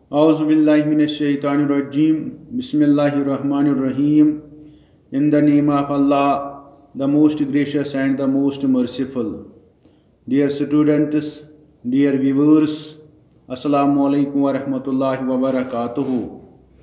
Auzubillahiminash-shaytanir-rajim. Bismillahir-rahmanir-rahim. In the name of Allah, the most gracious and the most merciful. Dear students, dear viewers, Assalamu alaikum wa rahmatullahi wa barakatuhu.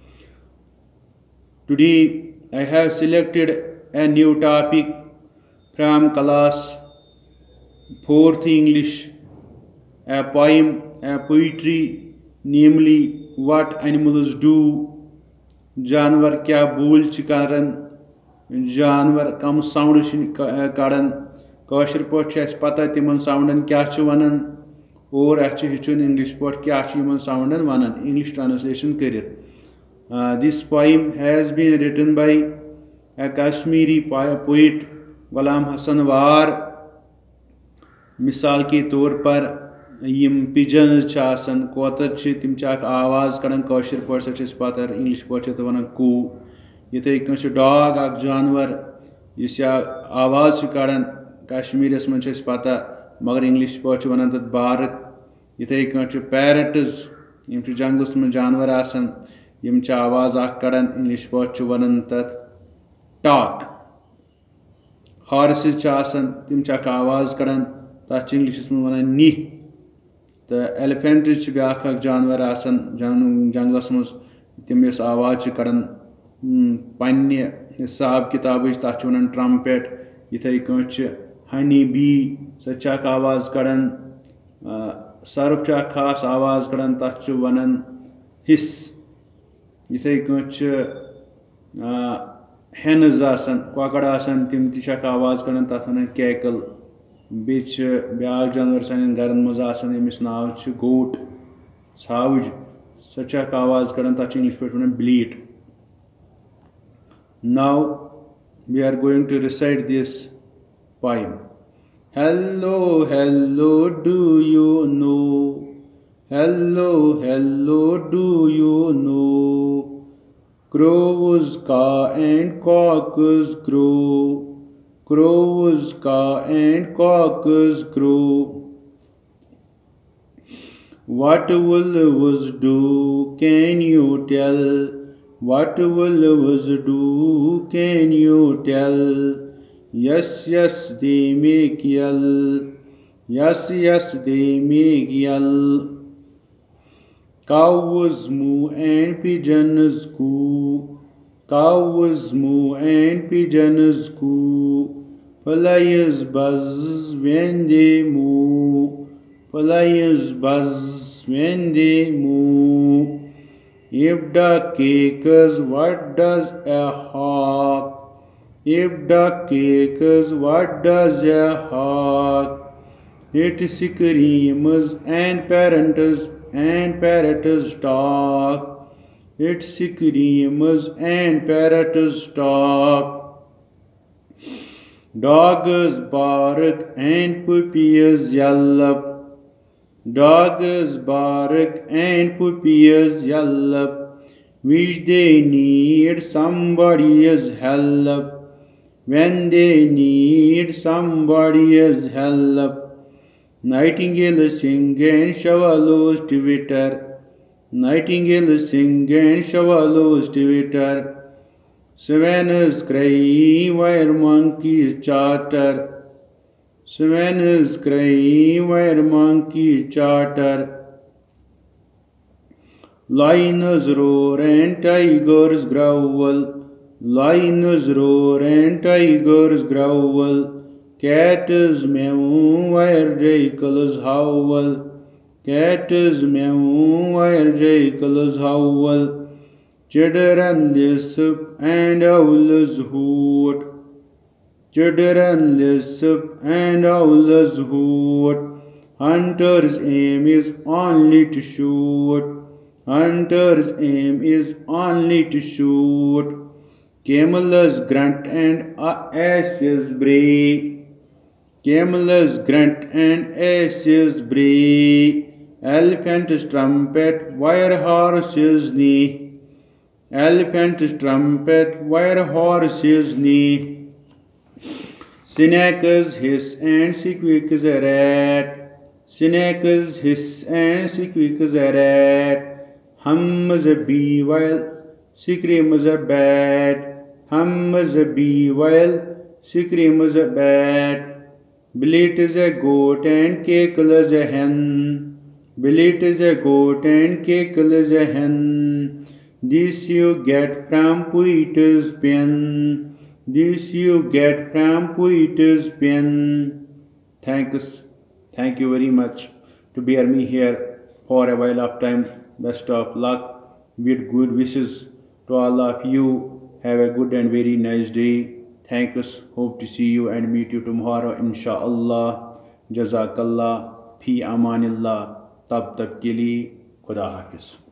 Today I have selected a new topic from class 4th English, a poem, a poetry, namely what animals do, जानवर क्या बोल करन, जानवर कम sound कड़न, कशर पे पता तिमन साउंडन क्या वनान और हेचुन English पे क्या साउंडन वनान इंग्लिश ट्रांसलेशन कर. This poem has been written by a Kashmiri poet Ghulam Hasan War. मिसाल के तौर पर यम पिजन्स कोतर तिम आवाज़ कड़ान कशर पे पता इंग्लिश पे वन कू. इथे डॉग अ जानवर इस आवाज़ कड़ान कश्मीरस मन पता मगर इंग्लिश पे वन तथ बारक. इथे पैरट्स यम जंगलस मन जानवर यम आवाज़ कड़ान इंग्लिश पे वन तथ टॉक. हॉर्सेस तिम आवाज़ कड़ान तथ इंग्लिशस मन वन नी. तो एलिफेंट ब्या जानवर जंगलस मज तमिस आवाज़ कड़ान पन्ने हिसाब किताब तथ वन ट्रम्पेट. इथे हनी बी सह आवाज़ कड़ान. सर्फ खास आवाज़ कड़ान तथ वन हिस. इथे हेन्स कौकड़ तिम आवाज़ कड़ान तथ वन कैकल. ब्या जानवर सान गरन मज यमिस नाव गोट छावज सह आवाज़ कड़ान तथ इंग्लिश पे वन bleat. Now we are going to recite this poem. Hello, hello, do you know? Hello, hello, do you know? Crows caw and cocks crow. Crows caw and cocks crow. What wolves do, can you tell? What wolves do, can you tell? Yes, yes, they make yell. Yes, yes, they make yell. Cows moo and pigeons coo. Cows moo and pigeons coo. Flies buzz when they moo. Flies buzz when they moo. If duck quacks, what does a hawk? If duck quacks, what does a hawk? It screams and parrots talk. It screams and parrots talk. Dogs bark and puppies yelp. Dogs bark and puppies yelp. Wish they need somebody's help. When they need somebody's help. Nightingale sing and swallows twitter. Nightingale sing and swallows twitter. Swans cry while monkeys chatter. Swans cry while monkeys chatter. Lions roar and tigers growl. Lions roar and tigers growl. Cats meow while jackals howl. Cats meow while jackals howl. Children lisp and owls hoot. Children lisp and owls hoot. Hunter's aim is only to shoot. Hunter's aim is only to shoot. Camels grunt and asses bray. Camels grunt and asses bray. Elephants trumpet while horses neigh. Elephants trumpet while horses neigh. Snakes hiss and squeaks a rat. Snakes hiss and squeaks a rat. Hum is a bee while scream is a bat. Hum is a bee while scream is a bat. Bleat is a goat and cackle is a hen. Bleat is a goat and cackle is a hen. This you get from poet's pen. This you get from poet's pen. Thanks. Thank you very much to bear me here for a while of time. Best of luck with good wishes to all of you. Have a good and very nice day. Thanks. Hope to see you and meet you tomorrow, inshallah. Jazakallah. Fi amanillah. Tab tak ke liye. Khuda Hafiz.